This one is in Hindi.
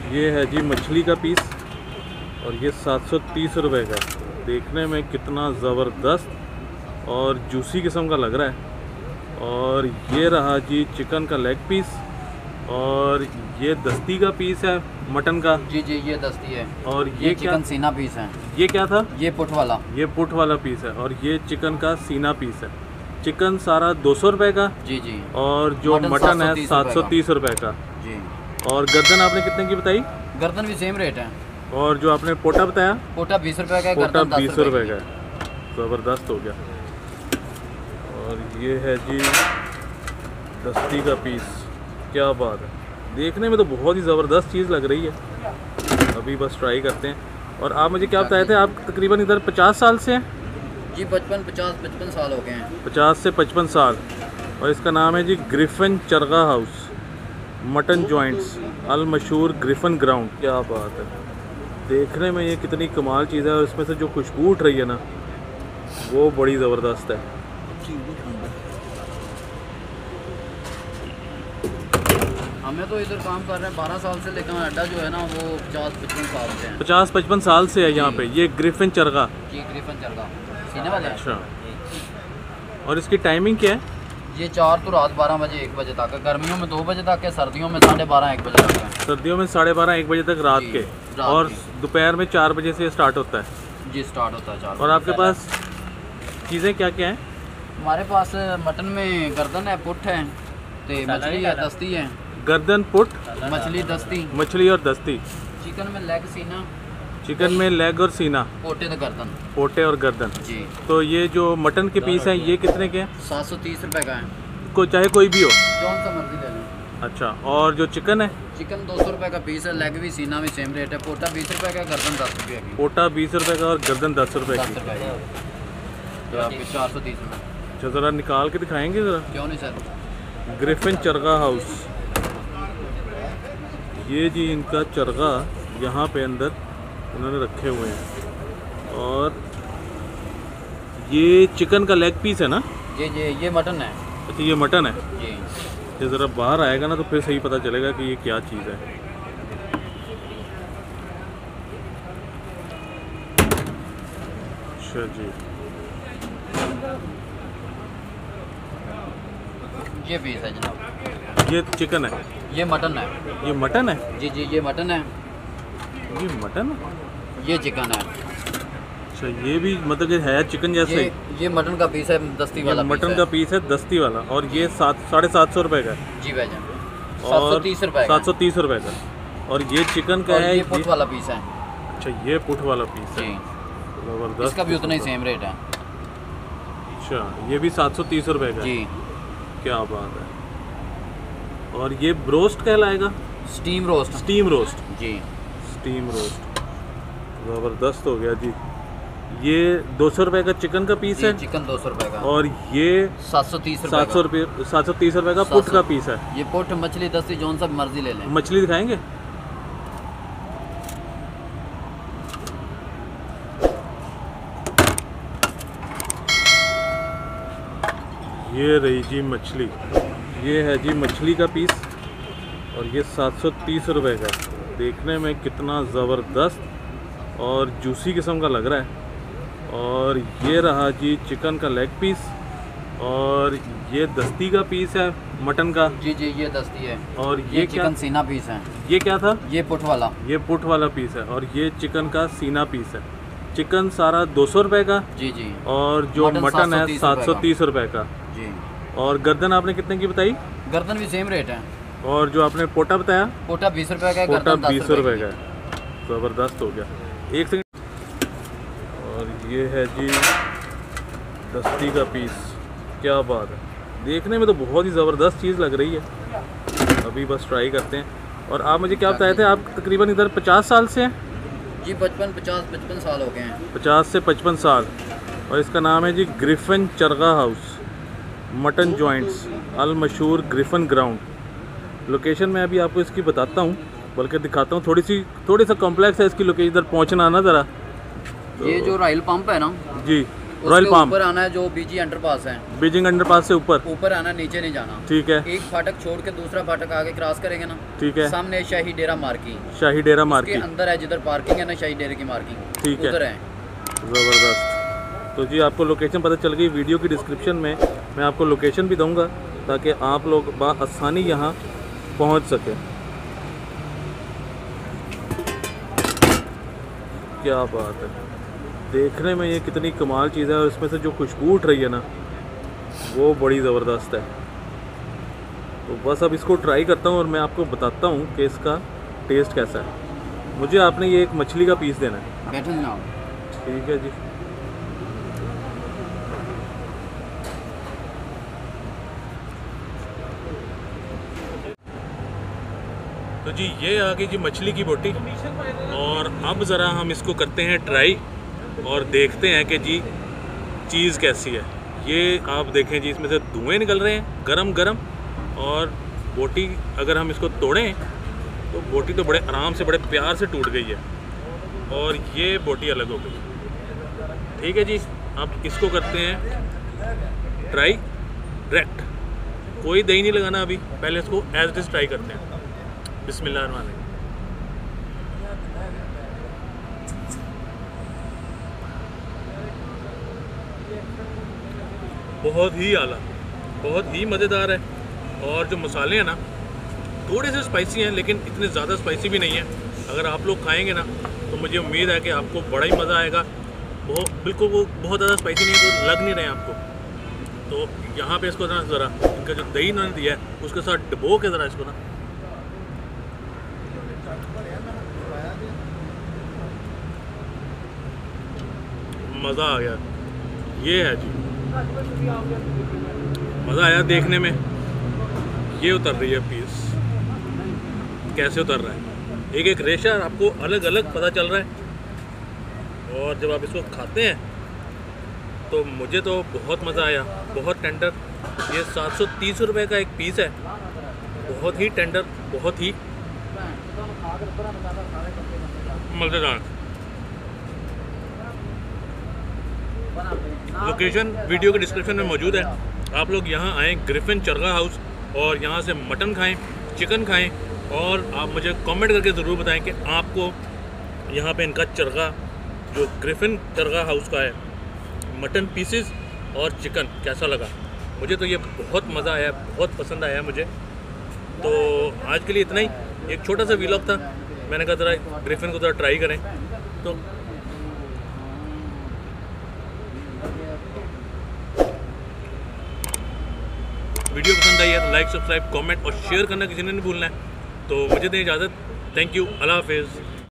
ये है जी मछली का पीस और ये 730 रुपये का। देखने में कितना ज़बरदस्त और जूसी किस्म का लग रहा है। और ये रहा जी चिकन का लेग पीस और ये दस्ती का पीस है मटन का। जी जी ये दस्ती है। और ये चिकन सीना पीस है। ये क्या था? ये पुट वाला। ये पुट वाला पीस है और ये चिकन का सीना पीस है। चिकन सारा 200 रुपये का। जी जी। और जो मटन है 730 रुपये का। जी। और गर्दन आपने कितने की बताई? गर्दन भी सेम रेट है। और जो आपने पोटा बताया? पोटा 20 रुपये का है। पोटा 20 रुपये का है। ज़बरदस्त हो गया। और ये है जी दस्ती का पीस। क्या बात है, देखने में तो बहुत ही ज़बरदस्त चीज़ लग रही है। अभी बस ट्राई करते हैं। और आप मुझे क्या बताए थे, आप तकरीबन इधर 50 साल से हैं? जी 55 साल हो गए हैं। 50 से 55 साल। और इसका नाम है जी Griffin Charga house mutton joints अल मशहूर ग्रिफिन ग्राउंड। क्या बात है, देखने में ये कितनी कमाल चीज़ है। और इसमें से जो खुशबू उठ रही है ना, वो बड़ी ज़बरदस्त है। हमें तो इधर काम कर रहे हैं 12 साल से, लेकिन अड्डा जो है ना वो 50-55 साल से है। 50-55 साल से है यहाँ पे। ये ग्रिफिन चरगा। जी ग्रिफिन चरगा सीने वाले। अच्छा, और इसकी टाइमिंग क्या है? ये 4 तो रात 12 बजे 1 बजे तक है। गर्मियों में 2 बजे तक है, सर्दियों में 12:30-1 बजे तक है। सर्दियों में 12:30-1 बजे तक रात के। और दोपहर में 4 बजे से स्टार्ट होता है। जी स्टार्ट होता है 4 बजे। और आपके पास चीज़ें क्या क्या हैं? हमारे पास मटन में गर्दन है, पुट है, तो मछली है, दस्ती है। गर्दन, पुट, मछली, दस्ती। मछली और दस्ती। चिकन में लेग, सीना। चिकन में लेग और सीना। पोटे तो गर्दन। पोटे और गर्दन। जी। तो ये जो मटन के पीस हैं ये कितने के हैं? 730 रुपये का है। को चाहे कोई भी हो, कौन सा मर्जी ले लें। अच्छा, और जो चिकन है? चिकन 200 रुपये का पीस है। लेग भी सीना भी सेम रेट है। पोटा 20 रुपये का, गर्दन 10 रुपये की। पोटा 20 रुपये का और गर्दन 10 रुपये की। 10 रुपये की, तो आपके 430 रुपये। अच्छा, ज़रा निकाल के दिखाएंगे ज़रा। क्यों नहीं सर। Griffin Charga house. ये जी इनका चरगा यहाँ पे अंदर उन्होंने रखे हुए हैं। और ये चिकन का लेग पीस है ना? जी जी ये मटन है। अच्छा, ये मटन है। जी। ये ज़रा बाहर आएगा ना तो फिर सही पता चलेगा कि ये क्या चीज़ है। अच्छा जी, ये पीस है जनाब। ये चिकन है। ये मटन है। ये मटन है? जी जी ये मटन है। ये मटन है? ये चिकन है। अच्छा, ये भी मतलब कि है चिकन जैसे ही? ये मटन का पीस है, दस्ती वाला। मटन का पीस है दस्ती वाला। और ये 750 रुपये का है। जी भाईजान। और 730 रुपये। 730 रुपये का। और ये चिकन का है। ये पुट वाला पीस है। अच्छा, ये पुट वाला पीस है। जी। ज़बरदस्त। इसका भी उतना ही सेम रेट है। अच्छा, ये भी 730 रुपये का। जी। क्या बात है। और ये ब्रोस्ट कहलाएगा? Steam roast. Steam roast. जी स्टीम रोस्ट। ज़बरदस्त हो गया जी। ये 200 रुपये का चिकन का पीस है। चिकन 200 रुपये का। और ये 730 रुपये। 730 रुपये का पुट का पीस है। ये पुट, मछली, दस्ती जोन सा मर्जी ले लें। मछली दिखाएंगे? ये रही जी मछली। ये है जी मछली का पीस और ये 730 रुपये का। देखने में कितना ज़बरदस्त और जूसी किस्म का लग रहा है। और ये रहा जी चिकन का लेग पीस और ये दस्ती का पीस है मटन का। जी जी ये दस्ती है। और ये चिकन सीना पीस है। ये क्या था? ये पुट वाला। ये पुट वाला पीस है। और ये चिकन का सीना पीस है। चिकन सारा 200 रुपये का। जी जी। और जो मटन है 730 रुपये का। जी। और गर्दन आपने कितने की बताई? गर्दन भी सेम रेट है। और जो आपने पोटा बताया? पोटा 20 रुपये का है। पोटा गर्दन 20 रुपये का है। ज़बरदस्त हो गया। एक सेकंड। और ये है जी दस्ती का पीस। क्या बात है, देखने में तो बहुत ही ज़बरदस्त चीज़ लग रही है। अभी बस ट्राई करते हैं। और आप मुझे क्या बताए थे, आप तकरीबन इधर 50 साल से हैं? जी 55 साल हो गए हैं। 50 से 55 साल। और इसका नाम है जी Griffin Charga house mutton joints अल मशहूर ग्रिफिन ग्राउंड। लोकेशन मैं अभी आपको इसकी बताता हूँ, बल्कि दिखाता हूँ। थोड़ी सा कॉम्प्लेक्स है इसकी लोकेशन, इधर पहुँचना ना ज़रा। ये जो राइल पंप है ना जी, रॉयल पाम ऊपर आना है, जो बीजी अंडरपास है, बीजिंग अंडरपास से ऊपर आना, नीचे नहीं जाना। ठीक है। एक फाटक छोड़ के दूसरा फाटक आगे क्रॉस करेंगे ना, ठीक है, सामने शाही डेरा मार्किंग, शाही डेरा मार्किंग अंदर है, जिधर पार्किंग है ना शाही डेरे की मार्किंग, ठीक है, उधर है। ज़बरदस्त। तो जी आपको लोकेशन पता चल गई। वीडियो की डिस्क्रिप्शन में मैं आपको लोकेशन भी दूंगा ताकि आप लोग आसानी यहाँ पहुँच सकें। क्या बात है, देखने में ये कितनी कमाल चीज़ है और इसमें से जो खुशबू उठ रही है ना वो बड़ी ज़बरदस्त है। तो बस अब इसको ट्राई करता हूँ और मैं आपको बताता हूँ कि इसका टेस्ट कैसा है। मुझे आपने ये एक मछली का पीस देना है। बैठो जनाब। ठीक है जी। तो जी ये आ गई जी मछली की बोटी और अब ज़रा हम इसको करते हैं ट्राई और देखते हैं कि जी चीज़ कैसी है। ये आप देखें जी, इसमें से धुएं निकल रहे हैं गरम गरम, और बोटी अगर हम इसको तोड़ें तो बोटी तो बड़े आराम से बड़े प्यार से टूट गई है और ये बोटी अलग हो गई। ठीक है जी, अब इसको करते हैं ट्राई डायरेक्ट, कोई दही नहीं लगाना अभी, पहले इसको एज इट इज़ ट्राई करते हैं। बिस्मिल्लाहिर्रहमानिर्रहीम। बहुत ही आला, बहुत ही मज़ेदार है। और जो मसाले हैं ना थोड़े से स्पाइसी हैं, लेकिन इतने ज़्यादा स्पाइसी भी नहीं है। अगर आप लोग खाएंगे ना तो मुझे उम्मीद है कि आपको बड़ा ही मज़ा आएगा। वो बिल्कुल वो बहुत ज़्यादा स्पाइसी नहीं है, वो लग नहीं रहे हैं आपको। तो यहाँ पे इसको ज़रा इनका जो दही इन्होंने दिया है उसके साथ डबो के ज़रा इसको ना, मज़ा आ गया। ये है जी, मज़ा आया देखने में। ये उतर रही है पीस, कैसे उतर रहा है, एक एक रेशा आपको अलग अलग पता चल रहा है। और जब आप इसको खाते हैं तो मुझे तो बहुत मज़ा आया, बहुत टेंडर। ये 730 रुपये का एक पीस है, बहुत ही टेंडर, बहुत ही मज़ेदार। लोकेशन वीडियो के डिस्क्रिप्शन में मौजूद है। आप लोग यहाँ आएँ, ग्रिफिन चरगा हाउस, और यहाँ से मटन खाएं, चिकन खाएं, और आप मुझे कमेंट करके ज़रूर बताएं कि आपको यहाँ पे इनका चरगा, जो ग्रिफिन चरगा हाउस का है, मटन पीसेस और चिकन कैसा लगा। मुझे तो ये बहुत मज़ा आया, बहुत पसंद आया मुझे। तो आज के लिए इतना ही, एक छोटा सा व्लॉग था। मैंने कहा ज़रा ग्रिफिन को ज़रा ट्राई करें। तो वीडियो पसंद आई है तो लाइक, सब्सक्राइब, कमेंट और शेयर करना किसी ने नहीं भूलना है। तो मुझे दें इजाज़त। थैंक यू, अल्लाह हाफिज़।